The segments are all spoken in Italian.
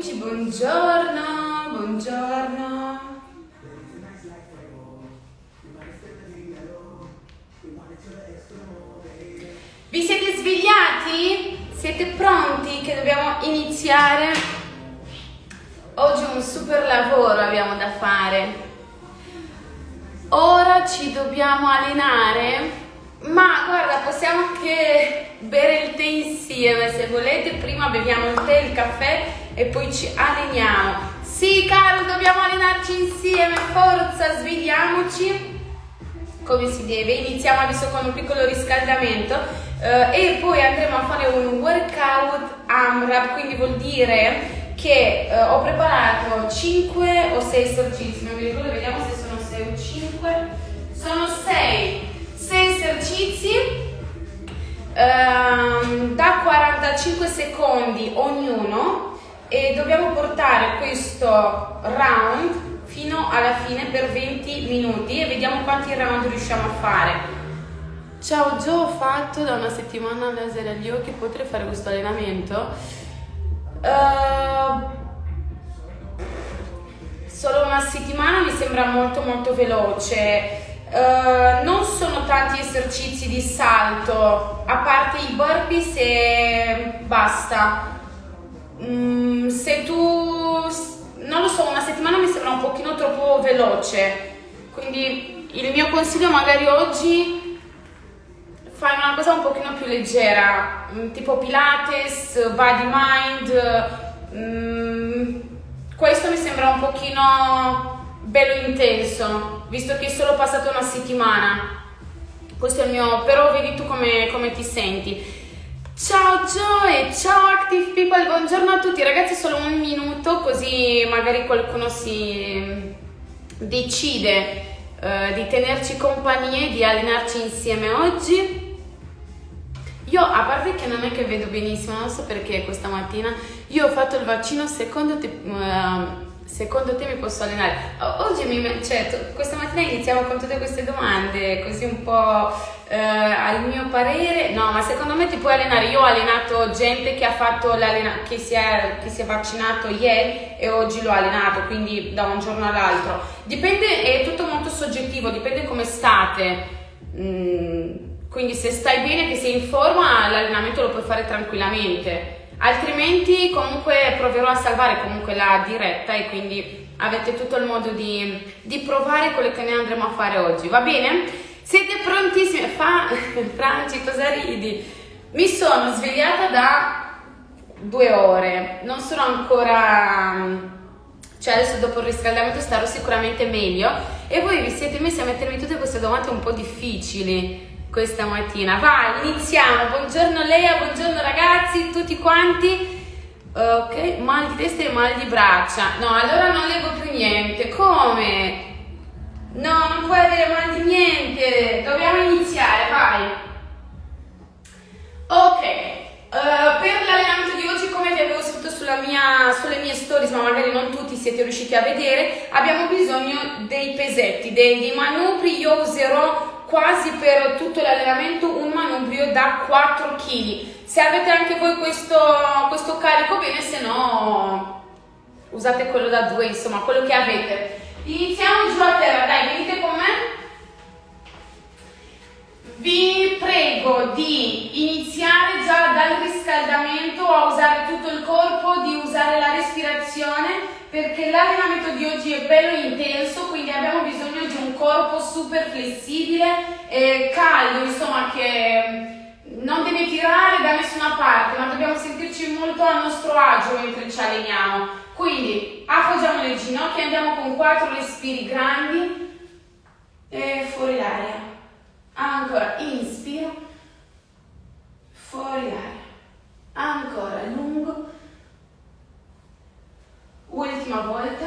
amici, buongiorno, buongiorno. Vi siete svegliati? Siete pronti che dobbiamo iniziare? Oggi un super lavoro abbiamo da fare. Ora ci dobbiamo allenare. Ma guarda, possiamo anche bere il tè insieme se volete. Prima beviamo il tè, il caffè e poi ci alleniamo. Sì, caro, dobbiamo allenarci insieme. Forza, svegliamoci come si deve. Iniziamo adesso con un piccolo riscaldamento e poi andremo a fare un workout AMRAP, quindi vuol dire che ho preparato 5 o 6 esercizi, non mi ricordo, vediamo se sono 6 o 5. Sono 6 esercizi da 45 secondi ognuno e dobbiamo portare questo round fino alla fine per 20 minuti e vediamo quanti round riusciamo a fare. Ciao Gio, ho fatto da una settimana laser agli occhi, potrei fare questo allenamento? Solo una settimana mi sembra molto veloce. Non sono tanti esercizi di salto, a parte i burpees e basta. Se tu, non lo so, una settimana mi sembra un pochino troppo veloce, quindi il mio consiglio magari oggi fai una cosa un pochino più leggera, tipo Pilates, Body Mind. Questo mi sembra un pochino bello intenso, visto che è solo passata una settimana. Questo è il mio, però vedi tu come ti senti. Ciao Joe, ciao Active People, buongiorno a tutti ragazzi, solo un minuto così magari qualcuno si decide di tenerci compagnia e di allenarci insieme oggi. Io, a parte che non è che vedo benissimo, non so perché questa mattina, io ho fatto il vaccino, secondo te mi posso allenare? Oggi questa mattina iniziamo con tutte queste domande, così un po' al mio parere. No, ma secondo me ti puoi allenare. Io ho allenato gente che ha fatto che si è vaccinato ieri e oggi l'ho allenato, quindi da un giorno all'altro. Dipende, è tutto molto soggettivo, dipende come state. Quindi se stai bene, che sei in forma, l'allenamento lo puoi fare tranquillamente. Altrimenti comunque proverò a salvare comunque la diretta e quindi avete tutto il modo di provare quello che ne andremo a fare oggi, va bene? Siete prontissimi? Franci, cosa ridi? Mi sono svegliata da 2 ore, non sono ancora, cioè adesso dopo il riscaldamento starò sicuramente meglio e voi vi siete messi a mettermi tutte queste domande un po' difficili questa mattina. Vai, iniziamo. Buongiorno Lea, buongiorno ragazzi, tutti quanti. Ok, mal di testa e mal di braccia. No, allora non leggo più niente. Come? No, non puoi avere mal di niente. Dobbiamo iniziare, vai. Ok, per l'allenamento di oggi, come vi avevo scritto sulle mie stories, ma magari non tutti siete riusciti a vedere, abbiamo bisogno dei pesetti, dei manubri. Io userò quasi per tutto l'allenamento un manubrio da 4 kg. Se avete anche voi questo carico, bene, se no usate quello da 2, insomma, quello che avete. Iniziamo giù a terra, dai, venite con me. Vi prego di iniziare già dal riscaldamento a usare tutto il corpo, di usare la respirazione, perché l'allenamento di oggi è bello intenso, quindi abbiamo bisogno di un corpo super flessibile e caldo, insomma, che non deve tirare da nessuna parte, ma dobbiamo sentirci molto a nostro agio mentre ci alleniamo. Quindi appoggiamo le ginocchia, andiamo con 4 respiri grandi e fuori l'aria. Ancora, inspiro, fuori l'aria. Ancora, lungo. Ultima volta.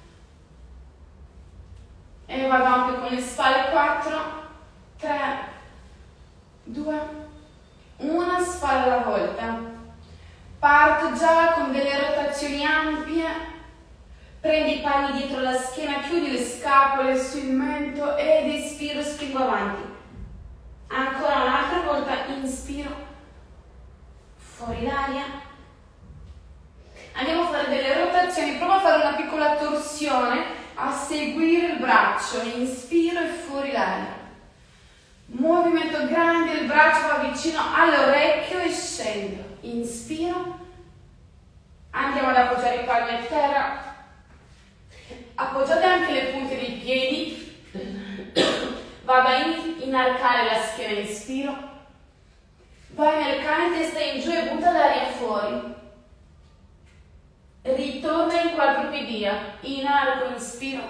E vado anche con le spalle. 4, 3, 2, 1, spalla alla volta. Parto già con delle rotazioni ampie. Prendi i panni dietro la schiena, chiudi le scapole sul mento ed espiro, spingo avanti. Ancora un'altra volta, inspiro, fuori l'aria. Andiamo a fare delle rotazioni, prova a fare una piccola torsione, a seguire il braccio, inspiro e fuori l'aria. Movimento grande, il braccio va vicino all'orecchio e scendo. Inspiro, andiamo ad appoggiare i palmi a terra, appoggiate anche le punte dei piedi, vado a inarcare la schiena, inspiro, vai nel cane, testa in giù e butta l'aria fuori. Ritorna in quadrupedia, inarco, inspiro,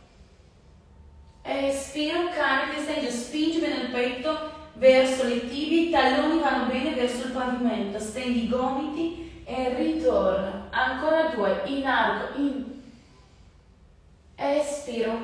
espiro, cane, testa in giù, spingi bene il petto verso le tibie, i talloni vanno bene verso il pavimento, stendi i gomiti e ritorno. Ancora 2, inarco, espiro,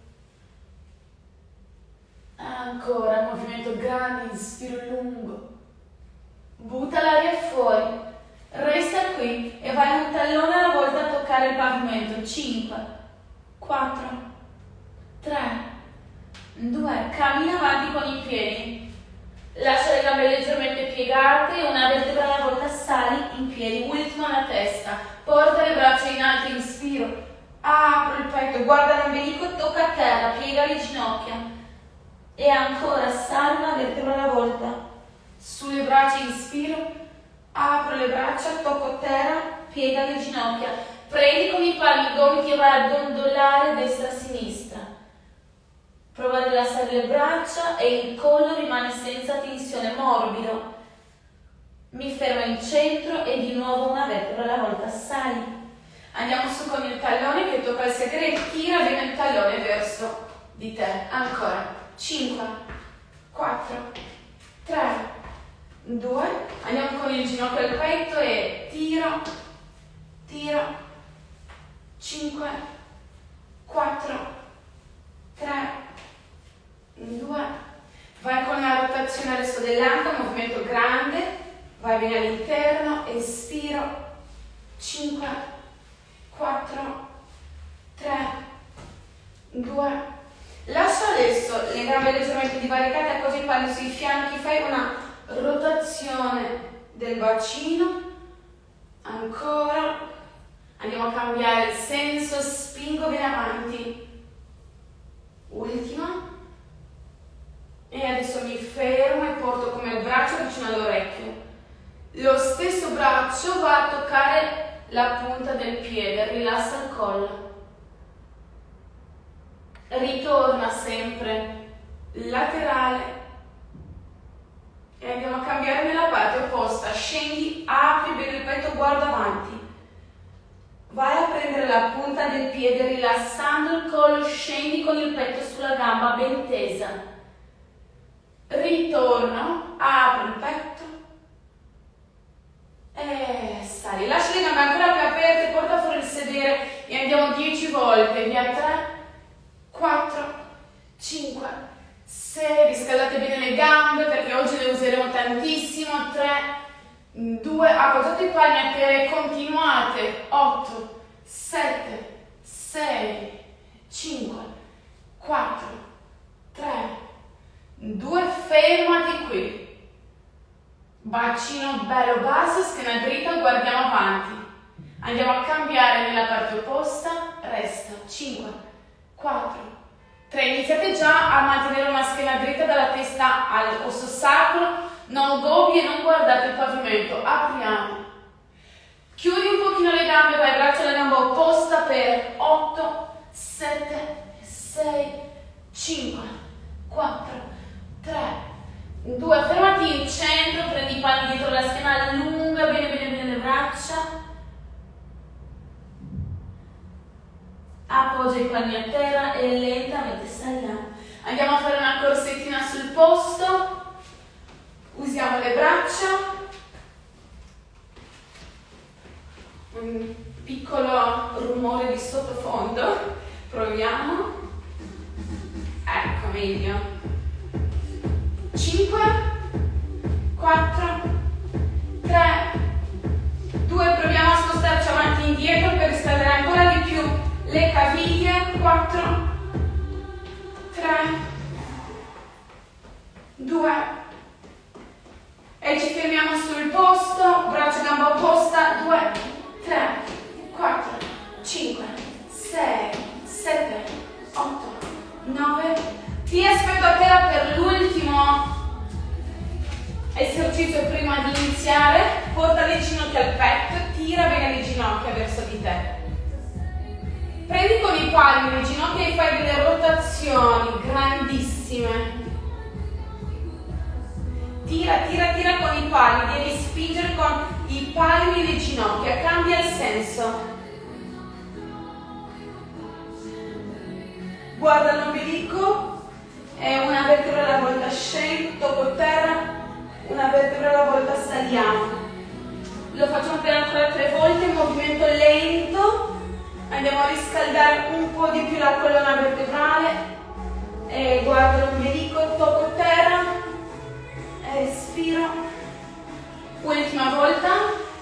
ancora, movimento grande, inspiro lungo, butta l'aria fuori. Resta qui e vai un tallone alla volta a toccare il pavimento. 5, 4, 3, 2, cammina avanti con i piedi. Lascia le gambe leggermente piegate, una vertebra alla volta, sali in piedi. Ultima la testa. Porta le braccia in alto, inspiro. Apro il petto, guarda l'ombelico, tocca a terra, piega le ginocchia. E ancora, sali una vertebra alla volta. Sulle braccia, inspiro. Apro le braccia, tocco terra, piega le ginocchia, prendi con i palmi i gomiti e vai a dondolare destra-sinistra. Prova a rilassare le braccia e il collo rimane senza tensione, morbido. Mi fermo in centro e di nuovo una vertebra alla volta, sali. Andiamo su con il tallone che tocca il sedere e tira bene il tallone verso di te. Ancora. 5, 4, 3, 2, andiamo con il ginocchio al petto e tiro, 5, 4, 3, 2, vai con la rotazione adesso dell'anca, movimento grande, vai bene all'interno, espiro, 5, 4, 3, 2, lascia adesso le gambe leggermente divaricate, appoggia i palmi sui fianchi, fai una rotazione del bacino, ancora, andiamo a cambiare il senso, spingo bene avanti, ultima, e adesso mi fermo e porto come il braccio vicino all'orecchio, lo stesso braccio va a toccare la punta del piede, rilassa il collo, ritorna sempre laterale, e andiamo a cambiare nella parte opposta, scendi, apri bene il petto, guarda avanti, vai a prendere la punta del piede rilassando il collo, scendi con il petto sulla gamba ben tesa, ritorno, apri il petto e sali, lascia le gambe ancora più aperte, porta fuori il sedere e andiamo 10 volte, via 3, 4, 5, 6, riscaldate bene le gambe perché oggi le useremo tantissimo, 3, 2, appoggiate i palmi a terra e continuate, 8, 7, 6, 5, 4, 3, 2, fermati qui, bacino bello basso, schiena dritta, guardiamo avanti, andiamo a cambiare nella parte opposta, resta, 5, 4, 3, iniziate già a mantenere una schiena dritta dalla testa all'osso sacro, non gobbi e non guardate il pavimento, apriamo, chiudi un pochino le gambe, vai braccio alla gamba opposta per 8, 7, 6, 5, 4, 3, 2, fermati in centro, prendi i palmi dietro la schiena, allunga bene le braccia, appoggia i palmi a terra e lentamente saliamo. Andiamo a fare una corsettina sul posto, usiamo le braccia, un piccolo rumore di sottofondo, proviamo, ecco meglio, 5, 4, 3, 2, proviamo a spostarci avanti e indietro per riscaldare ancora di più le caviglie, 4, 3, 2, e ci fermiamo sul posto, braccio e gamba opposta, 2, 3, 4, ginocchia verso di te. Prendi con i palmi le ginocchia e fai delle rotazioni grandissime. Tira, tira, tira con i palmi, devi spingere con i palmi le ginocchia, cambia il senso. Guarda l'ombelico, e una vertebra alla volta scendo, tocco terra, una vertebra alla volta saliamo. Lo facciamo per ancora 3 volte, movimento lento. Andiamo a riscaldare un po' di più la colonna vertebrale. E guardo l'ombelico, tocco terra. Respiro. Ultima volta.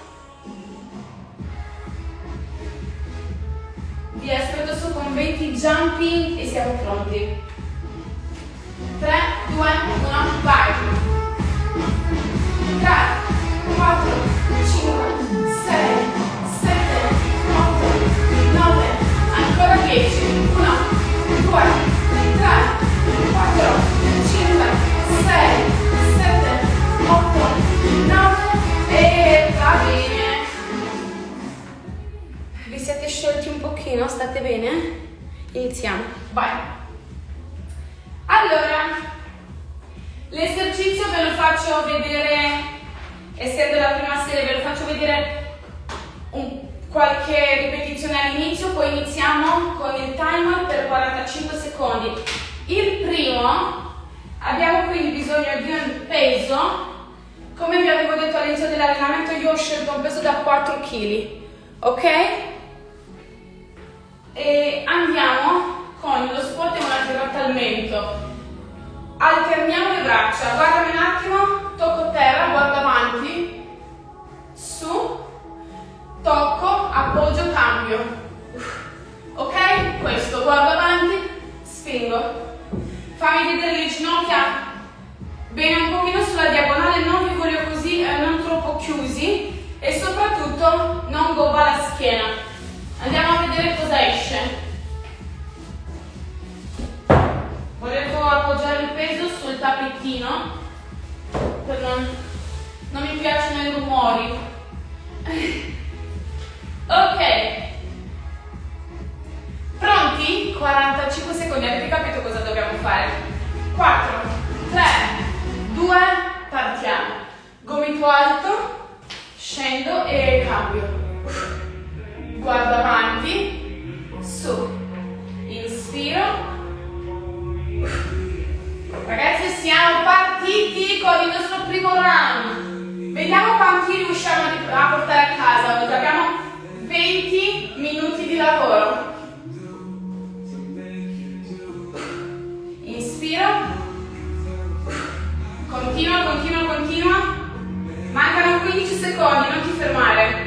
Vi aspetto su con 20 jumping e siamo pronti. 3, 2, 1, vai. 3, 4, 5, 6, 7, 8, 9, ancora 10, 1, 2, 3, 4, 5, 6, 7, 8, 9 e va bene. Vi siete sciolti un pochino? State bene? Iniziamo, vai. Allora, l'esercizio ve lo faccio vedere, essendo la prima serie, ve lo faccio vedere qualche ripetizione all'inizio, poi iniziamo con il timer per 45 secondi. Il primo, abbiamo quindi bisogno di un peso, come vi avevo detto all'inizio dell'allenamento, io ho scelto un peso da 4 kg, ok? E andiamo con lo squat e un aggiornamento. Alterniamo le braccia, guardami un attimo, tocco terra, guardo avanti, su, tocco, appoggio, cambio. Ok? Questo, guardo avanti, spingo. Fammi vedere le ginocchia bene un pochino sulla diagonale, non vi voglio così, non troppo chiusi e soprattutto non gobba la schiena. Andiamo a vedere cosa esce. Volevo appoggiare il peso sul tappettino, per non mi piacciono i rumori. Ok. Pronti? 45 secondi, avete capito cosa dobbiamo fare? 4, 3, 2, partiamo. Gomito alto, scendo e cambio. Guardo avanti, su, inspiro. Ragazzi, siamo partiti con il nostro primo round. Vediamo quanti riusciamo a portare a casa oggi. Abbiamo 20 minuti di lavoro. Inspiro. Continua, continua, continua. Mancano 15 secondi, non ti fermare.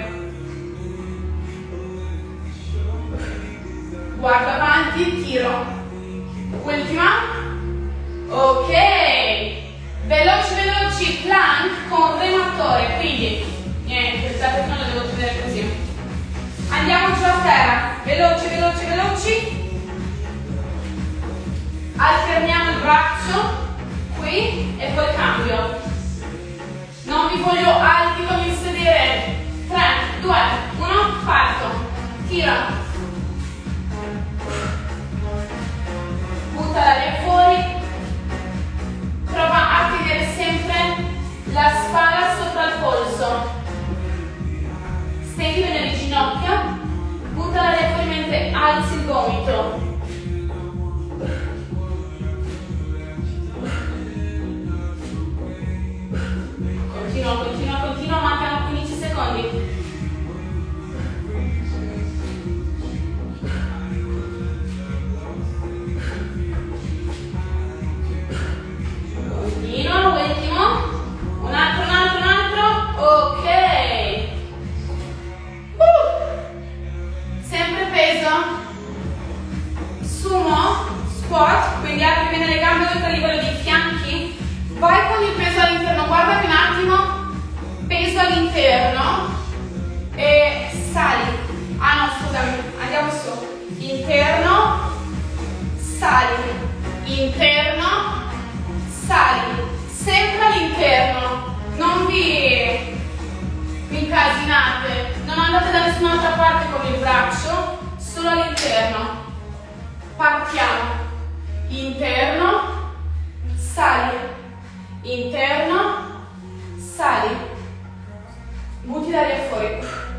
Guardo avanti, tiro. Ultima. Ok, veloci veloci, plank con rematore, quindi niente, il tappettino lo devo tenere così. Andiamo giù a terra, veloci veloci veloci. Alterniamo il braccio qui e poi cambio. Non vi voglio alti con il sedere. 3, 2, 1, parto. Tira. Butta l'aria fuori. Prova a tenere sempre la spalla sopra il polso. Stendi bene le ginocchia. Butta l'aria fuori mentre alzi il gomito. Continua, continua, continua, mancano 15 secondi. Squat, quindi apri bene le gambe oltre il livello dei fianchi, vai con il peso all'interno, guardami un attimo, peso all'interno e sali, ah no scusami, andiamo su, interno, sali, interno, sali, sempre all'interno, non vi incasinate, non andate da nessun'altra Partiamo. Interno, sali. Interno, sali. Butti l'aria fuori.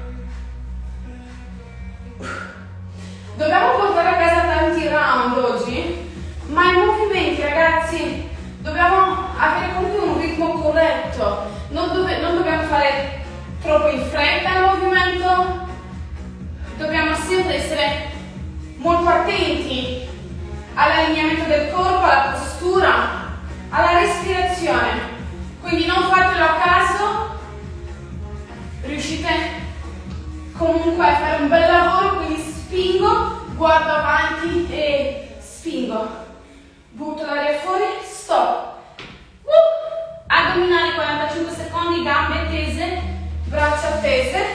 Dobbiamo portare a casa tanti round oggi, ma i movimenti, ragazzi, dobbiamo avere comunque un ritmo corretto. Non dobbiamo fare troppo in fretta il movimento. Dobbiamo sempre essere molto attenti all'allineamento del corpo, alla postura, alla respirazione. Quindi non fatelo a caso, riuscite comunque a fare un bel lavoro, quindi spingo, guardo avanti e spingo. Butto l'aria fuori, stop. Addominali 45 secondi, gambe tese, braccia tese.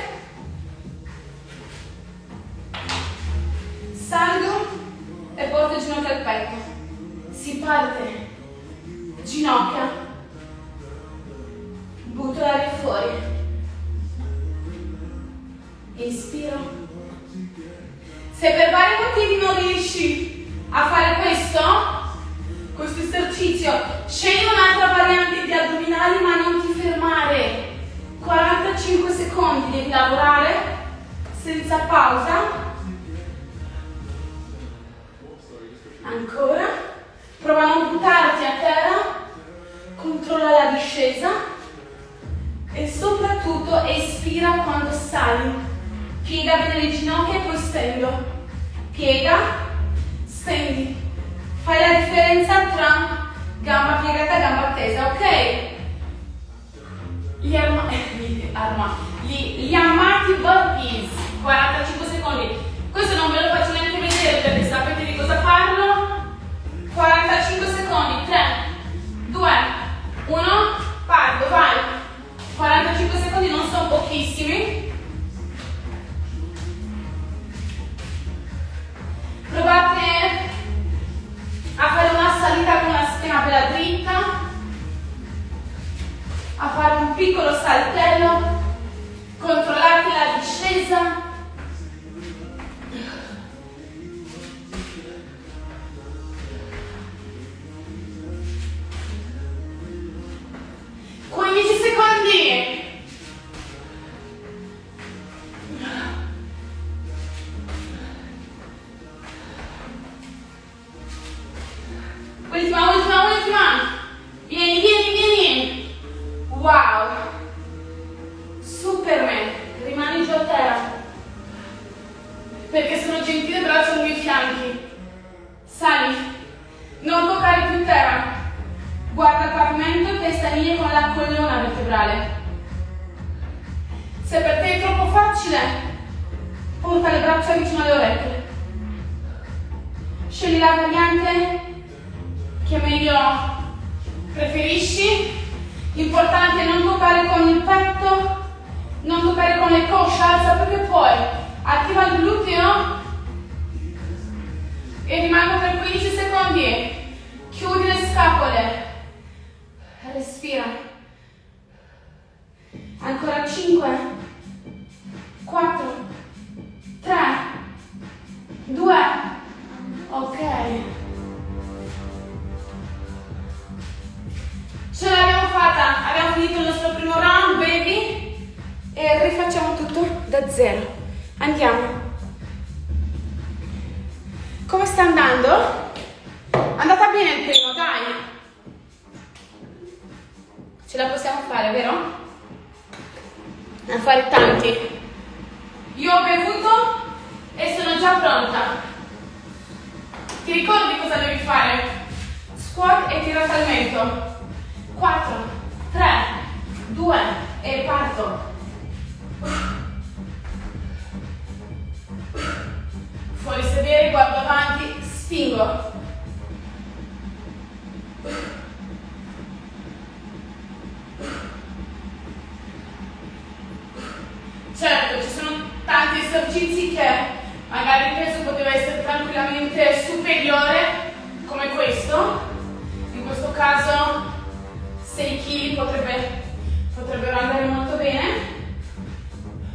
Salgo e porto il ginocchio al petto. Si parte, ginocchia, butto l'aria fuori, inspiro. Se per vari motivi non riesci a fare questo esercizio, scegli un'altra variante di addominali, ma non ti fermare. 45 secondi devi lavorare senza pausa. Ancora, prova a non buttarti a terra, controlla la discesa e soprattutto espira quando sali. Piega bene le ginocchia e poi stendo. Piega, stendi. Fai la differenza tra gamba piegata e gamba tesa, ok? Gli amati burpees, 45 secondi. Questo non ve lo faccio neanche vedere perché sapete di cosa parlo. 45 secondi, 3, 2, 1, parto, vai. 45 secondi non sono pochissimi. Provate a fare una salita con la schiena bella dritta, a fare un piccolo saltello, controllate la discesa. Ultima. Vieni. Wow. Superman. Rimani giù a terra. Perché sono gentile braccia lungo i fianchi. Sali. Non toccare più terra. Guarda il pavimento, testa in linea con la colonna vertebrale. Se per te è troppo facile, porta le braccia vicino alle orecchie. Scegli la variante che meglio preferisci. L'importante è non toccare con il petto, non toccare con le cosce, alza perché poi attiva il gluteo e rimango per 15 secondi. Chiudi le scapole. Respira. Ancora 5, 4, 3, 2, ok. Ce l'abbiamo fatta, abbiamo finito il nostro primo round, baby, e rifacciamo tutto da zero. Andiamo. Come sta andando? È andata bene il primo, dai. Ce la possiamo fare, vero? A fare tanti. Io ho bevuto e sono già pronta. Ti ricordi cosa devi fare? Squat e tirata al mento. 4, 3, 2 e parto. Fuori sedere, guardo avanti, spingo. Certo, ci sono tanti esercizi che magari il peso poteva essere tranquillamente superiore, come questo. In questo caso 6 kg potrebbero andare molto bene.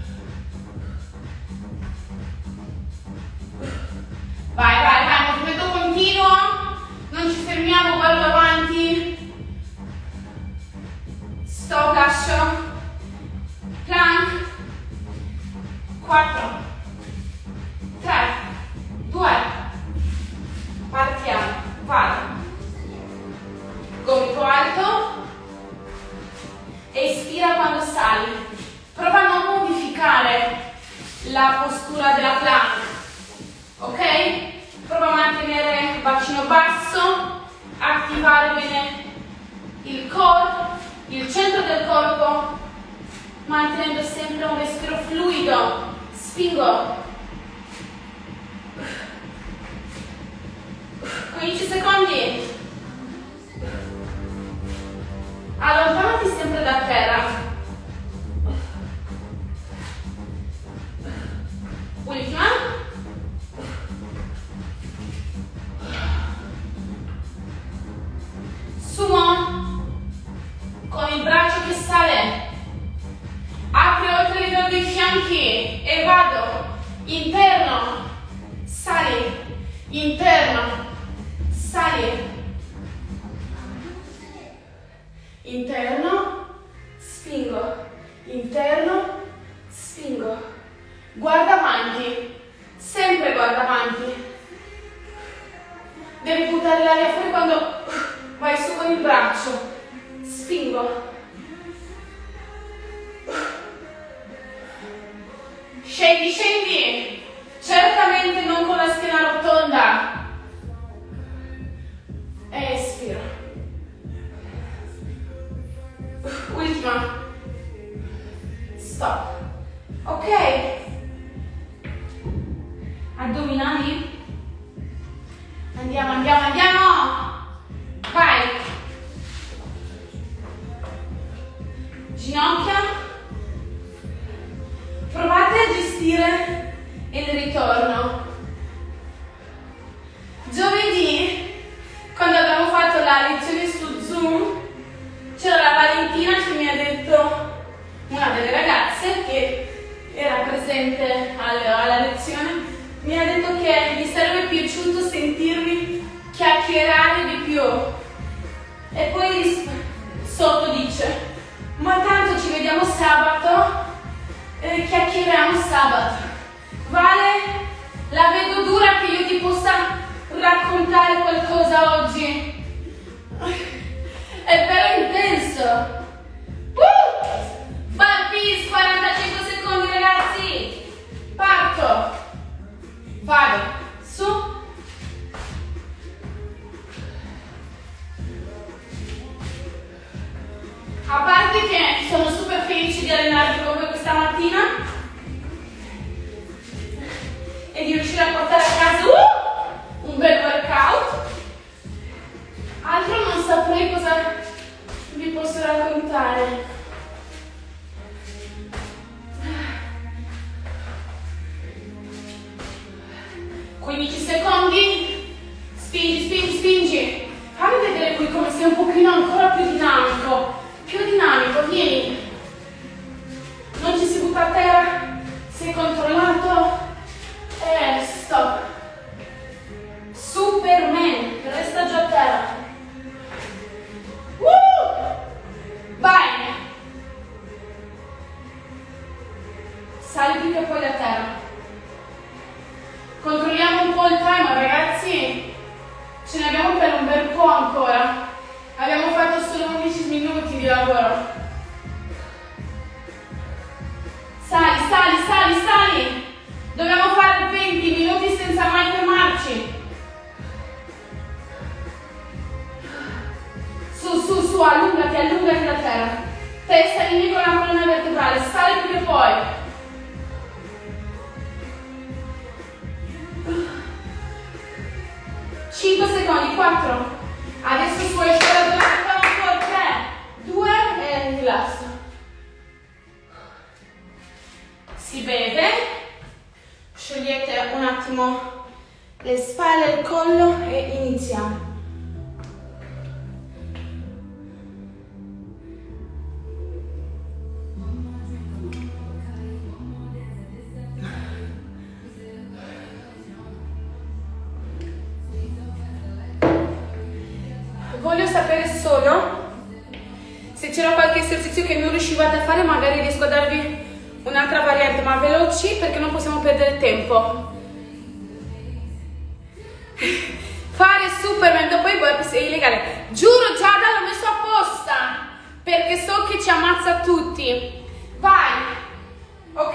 Vai, movimento 4, 3, 2, partiamo, vado, gomito alto, espira quando sali, prova a non modificare la postura della plank, ok? Prova a mantenere il bacino basso, attivare bene il core, il centro del corpo, mantenendo sempre un respiro fluido. Spingo. 15 secondi. Allontanati sempre da terra. Ultima. Sumo con il braccio che sale. Apri oltre il livello dei fianchi e vado. Interno. Sali. Interno. Sali. Interno. Spingo. Interno. Spingo. Guarda avanti. Sempre guarda avanti. Devi buttare l'aria fuori quando vai su con il braccio. Spingo. Scendi, scendi. Certamente non con la schiena rotonda. Espira. Ultima. Stop. Ok. Addominali. Andiamo, andiamo, andiamo. Vai. Ginocchia. Provate a gestire il ritorno. Giovedì, quando abbiamo fatto la lezione su Zoom, c'era la Valentina che mi ha detto, una delle ragazze che era presente alla lezione, mi ha detto che gli sarebbe piaciuto sentirmi chiacchierare di più. E poi sotto dice, ma tanto ci vediamo sabato, chiacchieriamo sabato. Vale, la vedo dura che io ti possa raccontare qualcosa oggi. È vero intenso. Burpees, 45 secondi ragazzi. Parto. Vado. Su. A parte che sono super felice di allenarmi con voi questa mattina e di riuscire a portare a casa un bel workout. Altro non saprei cosa vi posso raccontare. 15 secondi. Spingi, spingi, spingi. Fammi vedere qui come sei un pochino ancora più dinamico. Più dinamico, vieni. Non ci si butta a terra. Sei controllato. E stop. Superman. Resta giù a terra. Vai. Sali più che poi da terra. Controlliamo un po' il timer, ragazzi. Ce ne abbiamo per un bel po' ancora. Abbiamo fatto solo 11 minuti di lavoro. Sali, sali, sali, sali. Dobbiamo fare 20 minuti senza mai fermarci. Su, su, su, allungati, allungati da terra. Testa in linea con la colonna vertebrale. Sali più che poi. Cinque secondi, 4. Adesso su esce la 3, 2 e rilasso. Si beve. Sciogliete un attimo le spalle, il collo e iniziamo. Voglio sapere solo se c'era qualche esercizio che non riuscivate a fare, magari riesco a darvi un'altra variante ma veloci perché non possiamo perdere tempo. Fare Superman dopo i burpees è illegale. Giuro, Giada, l'ho messo apposta perché so che ci ammazza tutti. Vai, ok?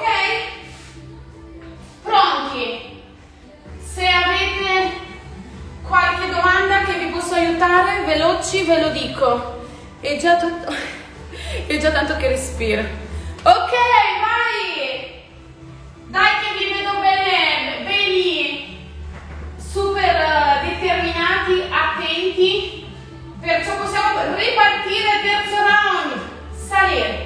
Pronti? Se avete qualche domanda che vi posso aiutare, veloci, ve lo dico. È già tanto che respiro. Ok, vai! Dai che vi vedo bene, belli, super determinati, attenti. Perciò possiamo ripartire, terzo round. Salire.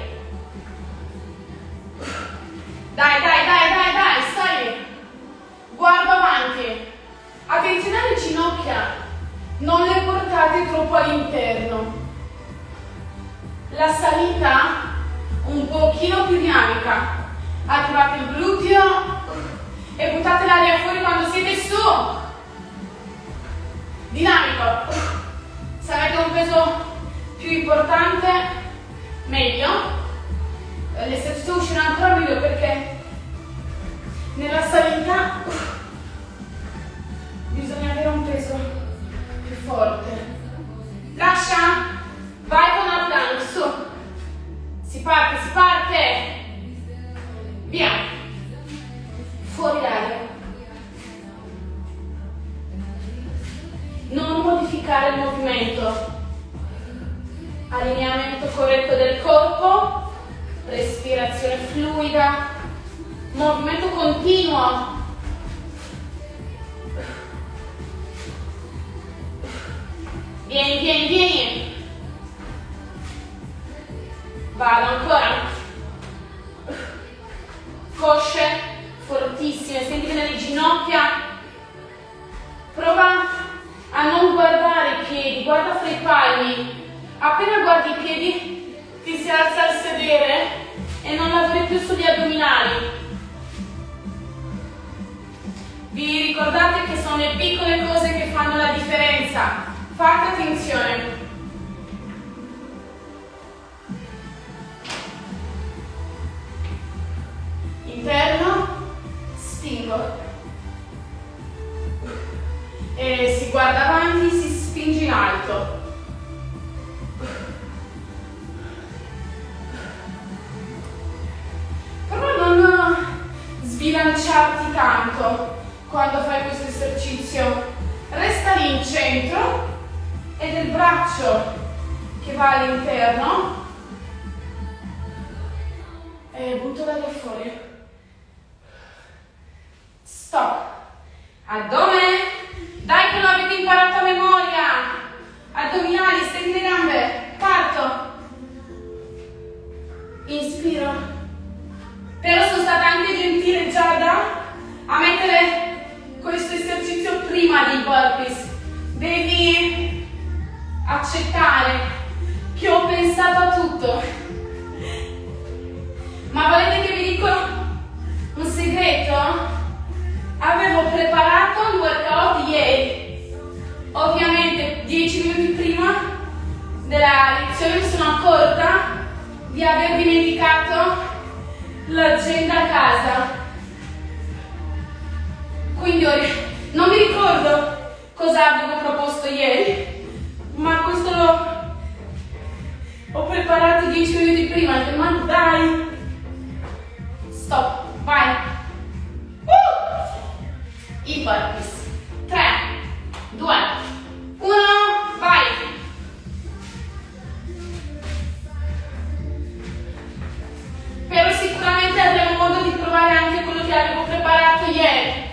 Dai, sali. Guarda avanti. Attenzione alle ginocchia. Non le portate troppo all'interno. La salita un pochino più dinamica. Attivate il gluteo e buttate l'aria fuori quando siete su. Dinamico. Se avete un peso più importante, meglio. L'esercizio uscirà ancora meglio perché nella salita bisogna avere un peso più forte. Lascia, vai con la plank, su. Si parte. Via. Fuori l'aria. Non modificare il movimento. Allineamento corretto del corpo. Respirazione fluida, movimento continuo. Vieni. Vado ancora. Cosce fortissime, sentite nelle ginocchia. Prova a non guardare i piedi, guarda fra i palmi. Appena guardi i piedi ti si alza al sedere e non lavori più sugli addominali. Vi ricordate che sono le piccole cose che fanno la differenza. Fate attenzione. Interno, spingo. E si guarda avanti, si spinge in alto. Sbilanciarti tanto quando fai questo esercizio. Resta lì in centro ed è il braccio che va all'interno e butto l'aria fuori. Stop. Addome. Dai che lo avete imparato a memoria. Addominali, stendi le gambe. Parto. Inspiro. Però sono stata anche gentile, Giada, a mettere questo esercizio prima dei burpees. Devi accettare che ho pensato a tutto. Ma volete che vi dico un segreto? Avevo preparato il workout ieri. Ovviamente 10 minuti prima della lezione mi sono accorta di aver dimenticato l'agenda a casa, quindi non mi ricordo cosa avevo proposto ieri, ma questo ho preparato 10 minuti prima. Ma dai, stop, vai. I burpees. 3, 2, 1, vai. Però sicuramente avremo modo di provare anche quello che avevo preparato ieri.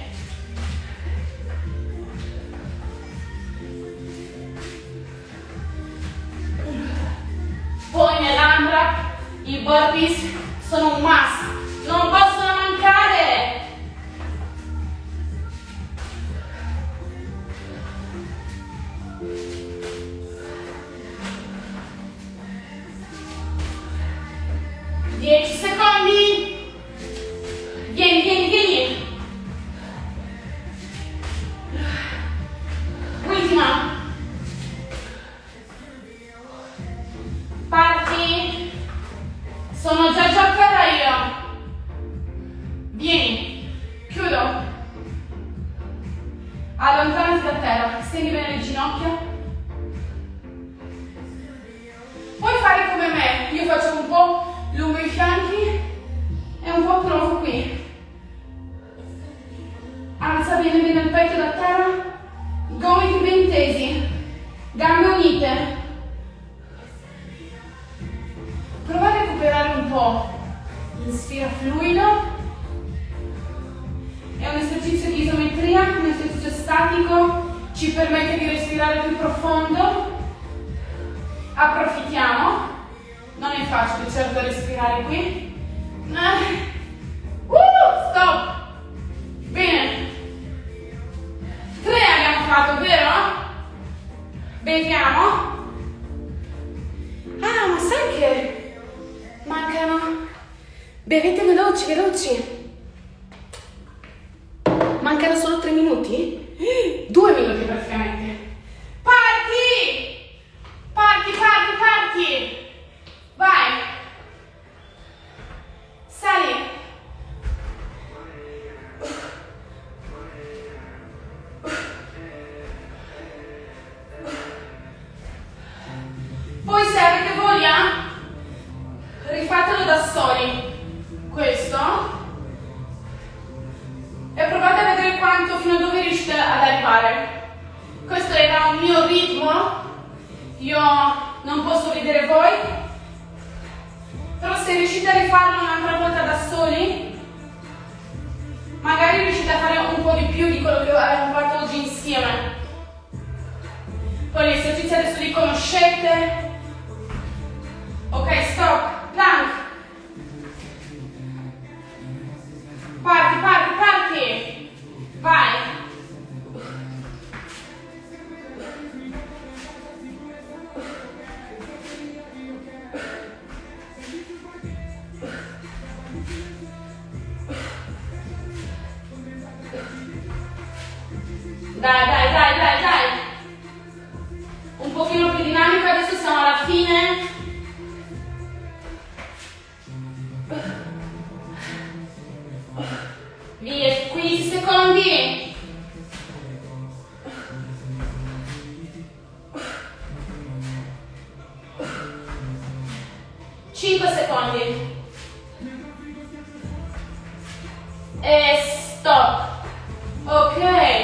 Poi nell'ambra i burpees sono un must, non possono mancare. Secondi. Vieni. Ultima. Parti. Sono già giocata io. allontanati da terra, stendi bene le ginocchia. Puoi fare come me, io faccio un po' lungo i fianchi e un po' provo qui. Alza bene bene il petto da terra, gomiti ben tesi, gambe unite. Prova a recuperare un po'. Inspira fluido. È un esercizio di isometria, un esercizio statico, ci permette di respirare più profondo. Approfittiamo. Non è facile certo respirare qui. Stop! Bene. 3 abbiamo fatto, vero? Beviamo. Ah, ma sai che mancano... Bevete veloci, veloci. Mancano solo 3 minuti? 2 minuti praticamente. Parti! Parti, parti, parti! Vai! Sali! Poi se avete voglia, rifatelo da soli. Questo. E provate a vedere quanto, fino a dove riuscite ad arrivare. Questo era un mio ritmo, io non posso vedere voi, però se riuscite a rifarlo un'altra volta da soli, magari riuscite a fare un po' di più di quello che abbiamo fatto oggi insieme. Poi gli esercizi adesso li conoscete. Ok, stop, plank. Parti, parti, parti! Vai! Dai, dai, dai, dai, dai! Un pochino più dinamico, adesso siamo alla fine. Via, 15 secondi. Secondi. E stop. Ok.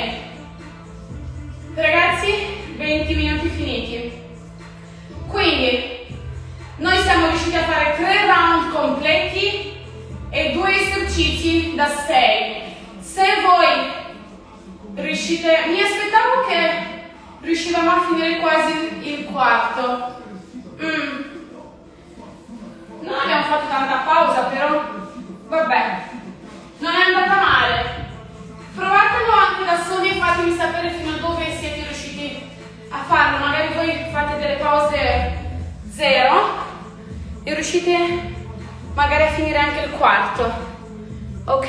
Ragazzi, 20 minuti finiti. Quindi, noi siamo riusciti a fare 3 round completi e 2 esercizi da 6. Se voi riuscite... Mi aspettavo che riuscivamo a finire quasi il quarto. Non abbiamo fatto tanta pausa, però vabbè, non è andata male. Provatelo anche da soli e fatemi sapere fino a dove siete riusciti a farlo. Magari voi fate delle pause 0 e riuscite magari a finire anche il quarto, ok?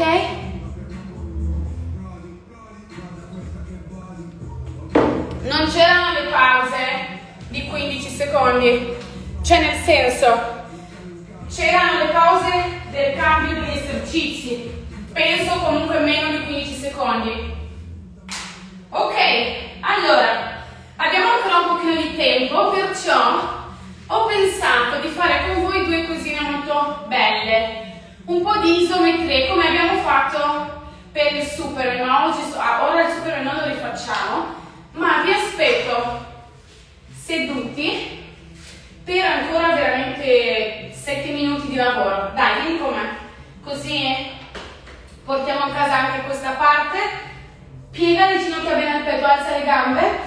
Non c'erano le pause di 15 secondi, cioè nel senso, c'erano le pause del cambio degli esercizi, penso comunque meno di 15 secondi. Ok, allora, abbiamo ancora un pochino di tempo, perciò ho pensato di fare con voi 2 cosine molto belle, un po' di isometria, come abbiamo fatto per il Superman, no? Ora il Superman non lo rifacciamo, ma vi aspetto seduti per ancora veramente 7 minuti di lavoro. Dai, vieni con me, così portiamo a casa anche questa parte. Piega le ginocchia bene al petto, alza le gambe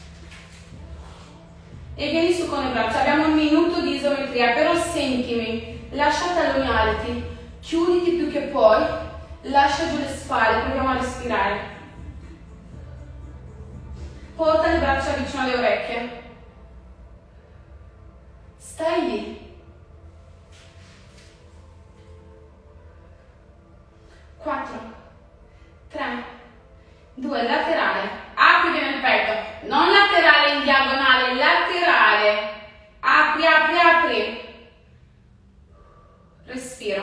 e vieni su con le braccia. Abbiamo un minuto di isometria, però sentimi, lascia talloni alti, chiuditi più che puoi, lascia giù le spalle, proviamo a respirare. Porta le braccia vicino alle orecchie. Stai lì. 4, 3, 2, laterale. Apri bene il petto. Non laterale in diagonale, laterale. Apri, apri, apri. Respira.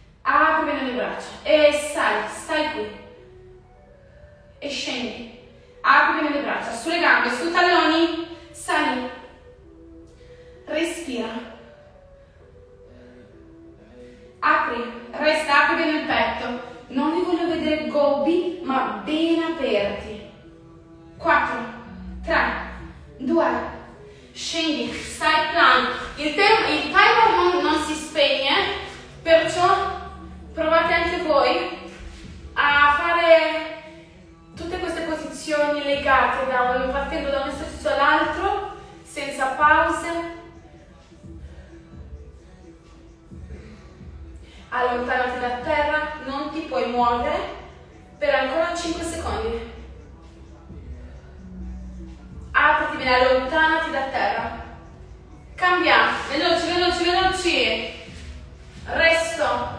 Apri bene le braccia. E sali, stai qui. E scendi. 2, scendi, stai plank. Il timer non si spegne, perciò provate anche voi a fare tutte queste posizioni legate partendo da un esercizio all'altro, senza pause. Allontanati da terra, non ti puoi muovere per ancora 5 secondi. Apriti bene, allontanati da terra. Cambia, veloci, veloci, veloci. Resto.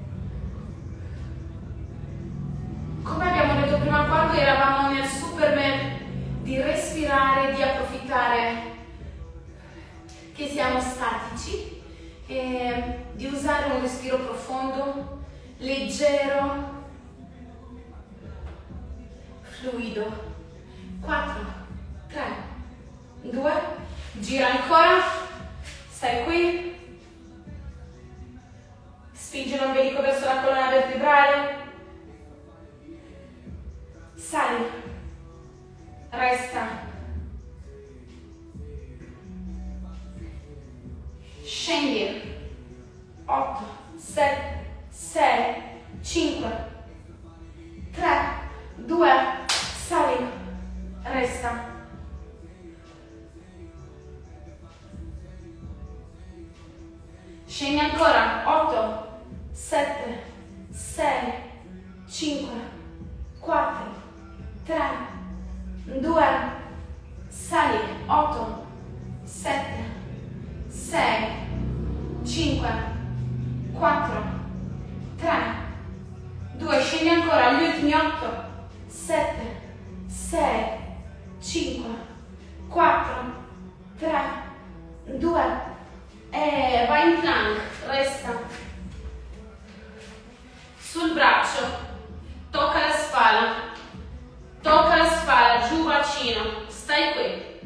Come abbiamo detto prima quando eravamo nel Superman, di respirare, di approfittare che siamo statici e di usare un respiro profondo, leggero, fluido. 4, 3, 2, gira ancora, stai qui, spingi l'ombelico verso la colonna vertebrale, sali, resta, scendi, 8, 7, 6, 5, 3, 2, sali, resta. Scendi ancora, 8, 7, 6, 5, 4, 3, 2, sali, 8, 7, 6, 5, 4, 3, 2, scendi ancora, gli ultimi 8, 7, 6, 5, 4, 3, 2, e vai in plank, resta. Sul braccio, tocca la spalla, giù bacino, stai qui.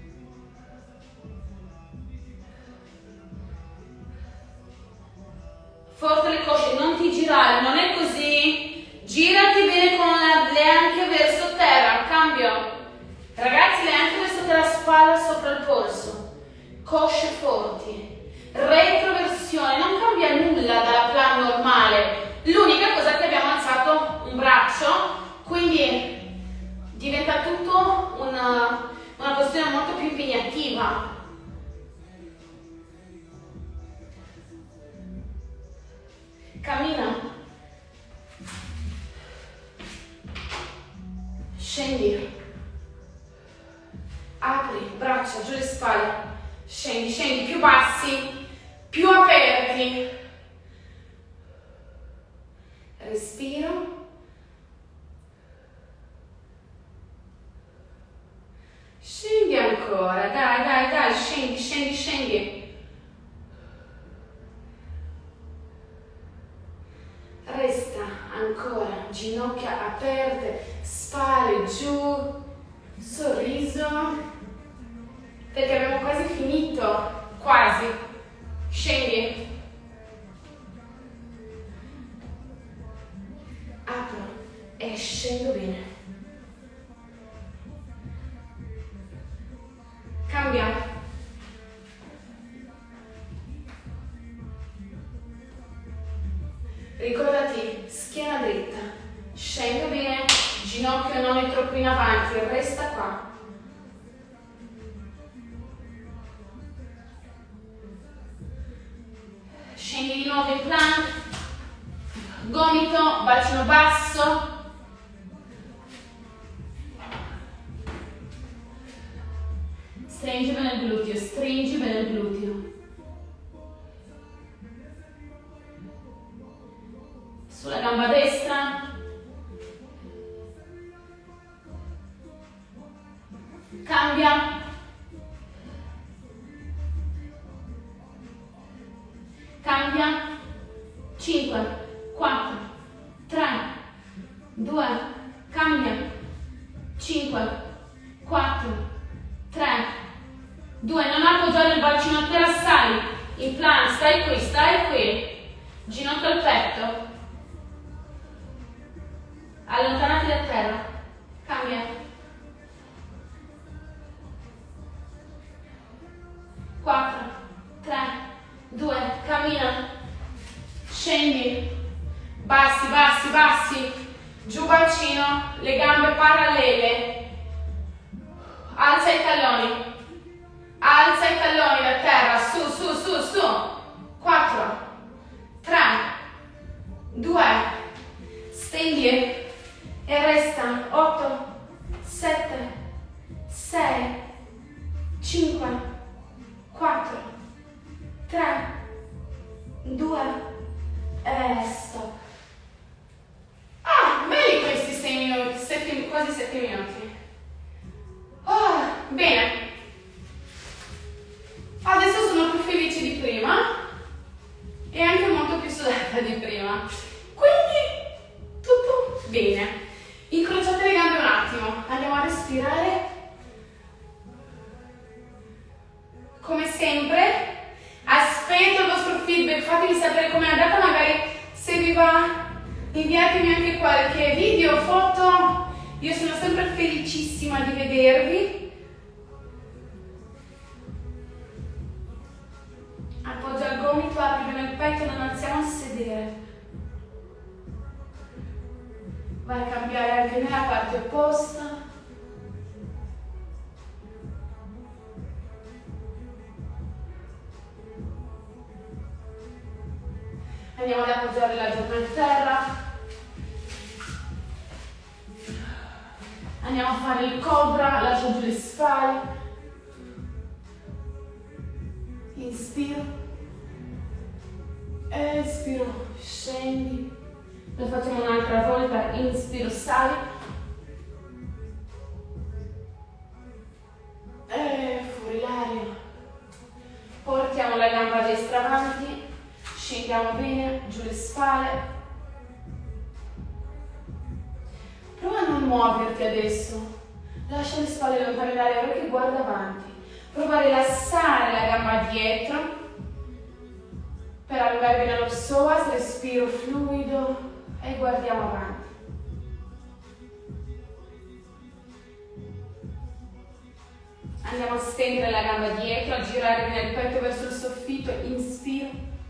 Forte le cosce, non ti girare, non è così. Girati bene con le anche verso terra, cambio. Ragazzi, le anche verso terra, spalla sopra il polso. Cosce forti. Retroversione, non cambia nulla dalla plan normale. L'unica cosa è che abbiamo alzato un braccio, quindi diventa tutto una postura molto più impegnativa. Cammina, scendi, apri, braccia, giù le spalle, scendi, scendi, più bassi, più aperti. Respiro. Scendi ancora, dai, dai, dai, scendi, scendi, scendi. Resta ancora, ginocchia aperte, spalle giù, sorriso, perché abbiamo quasi finito, quasi. Scendi. Apro e scendo bene. Cambia. Ricordati, schiena dritta, scendo bene, ginocchio non è troppo in avanti, resta qua. Scendi di nuovo in plank, gomito, bacino basso. Stringi bene il gluteo, stringi bene il gluteo. Sulla gamba destra. Cambia. Cambia. 5, 4, 3, 2, cambia. 5, 4, 3, 2, non appoggiare il bacino a terra, sali. In plank, stai qui. Ginocchio al petto. Allontanati da terra. Cambia. giù bacino, le gambe parallele, alza i talloni da terra, su, su, su, su, 4, 3, 2, stendi e resta, 8, 7, 6, 5, 4, 3, 2 e stop. Ah, belli questi 6 minuti, quasi 7 minuti. Oh, bene. Adesso sono più felice di prima e anche molto più sudata di prima. Quindi tutto bene. Incrociate le gambe un attimo. Andiamo a respirare. Come sempre, aspetto il vostro feedback. Fatemi sapere com'è andata, magari se vi va inviatemi anche qualche video, foto. Io sono sempre felicissima di vedervi. Appoggia il gomito, apri bene il petto, non alziamo a sedere. Vai a cambiare anche nella parte opposta. Andiamo ad appoggiare la giornata a terra. Andiamo a fare il cobra, lascio giù le spalle. Inspiro, espiro, scendi, lo facciamo un'altra volta, inspiro, sali, e fuori l'aria, portiamo la gamba destra avanti, scendiamo bene, giù le spalle, prova a non muoverti adesso, lascia le spalle lontane dalle orecchie, guarda avanti. Prova a rilassare la gamba dietro per allungare bene lo psoas, respiro fluido e guardiamo avanti. Andiamo a stendere la gamba dietro, a girare bene il petto verso il soffitto, inspiro.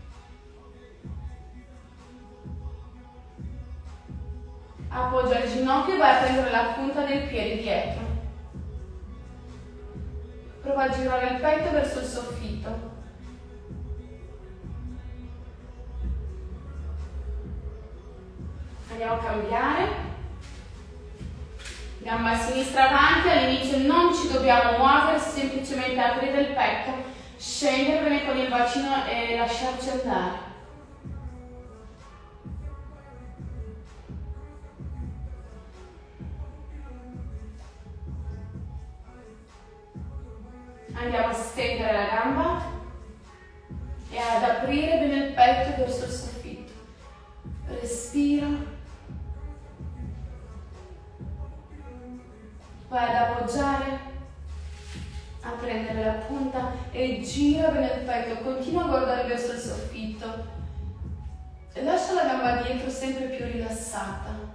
Appoggia il ginocchio e vai a prendere la punta del piede dietro. Prova a girare il petto verso il soffitto. Andiamo a cambiare. Gamba sinistra avanti, all'inizio non ci dobbiamo muovere, semplicemente aprire il petto, scendere bene con il bacino e lasciarci andare. Andiamo a stendere la gamba e ad aprire bene il petto verso il soffitto. Respira. Vai ad appoggiare, a prendere la punta e gira bene il petto. Continua a guardare verso il soffitto. E lascia la gamba dietro sempre più rilassata.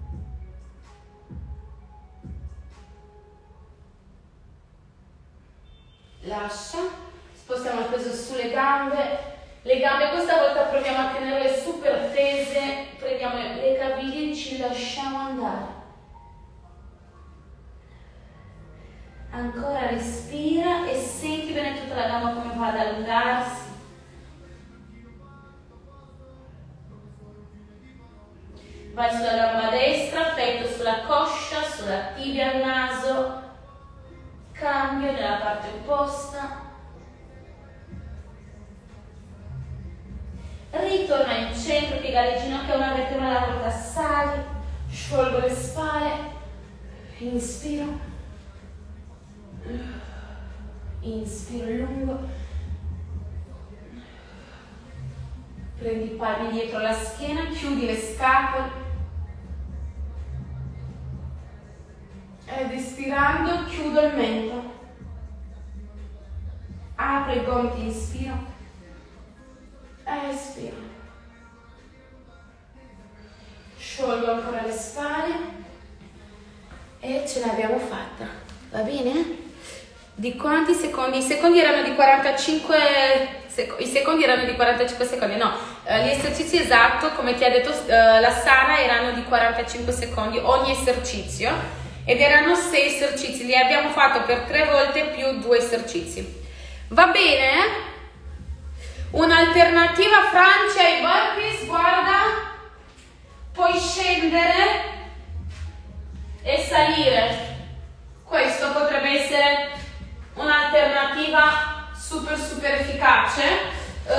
Lascia, spostiamo il peso sulle gambe, le gambe questa volta proviamo a tenerle super tese, prendiamo le caviglie e ci lasciamo andare. Ancora respira e senti bene tutta la gamba come va ad allungarsi. Vai sulla gamba destra, petto sulla coscia, sulla tibia al naso. Cambio nella parte opposta. Ritorna in centro, piega le ginocchia una vertebra alla volta, sali, sciolgo le spalle, inspiro, inspiro lungo, prendi i palmi dietro la schiena, chiudi le scapole. Ed espirando chiudo il mento, apro i gomiti, inspiro, espiro, sciolgo ancora le spalle e ce l'abbiamo fatta, va bene? Di quanti secondi? I secondi erano di 45 secondi, no, Gli esercizi esatto, come ti ha detto la Sara, erano di 45 secondi ogni esercizio ed erano 6 esercizi, li abbiamo fatto per 3 volte più 2 esercizi. Va bene? Un'alternativa Francia ai burpees, guarda, puoi scendere e salire. Questo potrebbe essere un'alternativa super efficace.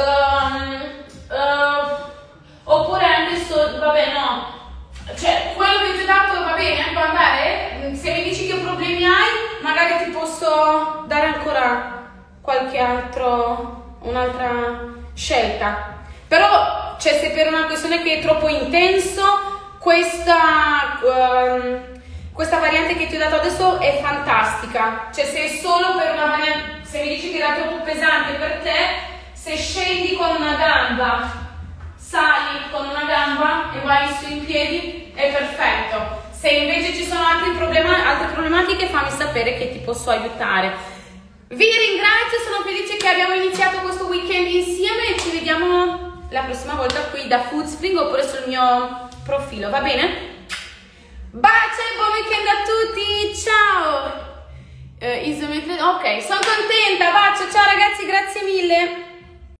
Oppure anche vabbè, no, cioè quello che ti ho dato va bene, può andare. Se mi dici che problemi hai, magari ti posso dare ancora qualche un'altra scelta. Però cioè, se per una questione che è troppo intenso, questa variante che ti ho dato adesso è fantastica. Cioè se è solo per una variante, se mi dici che era troppo pesante per te, se scendi con una gamba, sali con una gamba e vai su in piedi, è perfetto. Se invece ci sono altre problematiche, fammi sapere che ti posso aiutare. Vi ringrazio, sono felice che abbiamo iniziato questo weekend insieme e ci vediamo la prossima volta qui da Foodspring oppure sul mio profilo, va bene? Bacio e buon weekend a tutti, ciao! Ok, sono contenta, bacio, ciao ragazzi, grazie mille!